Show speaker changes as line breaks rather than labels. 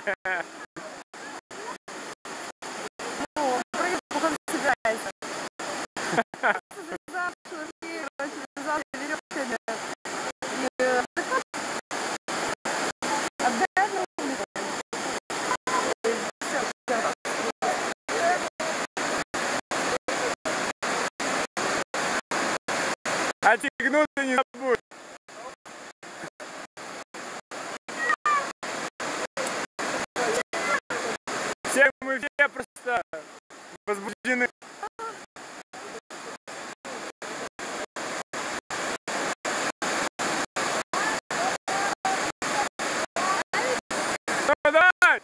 Ну, вроде походу собирается. Завязал шнурки, завязал веревками. И отдай на улицу.
Отягнуться не забудь. Все мы все просто возбуждены. Ну, давай!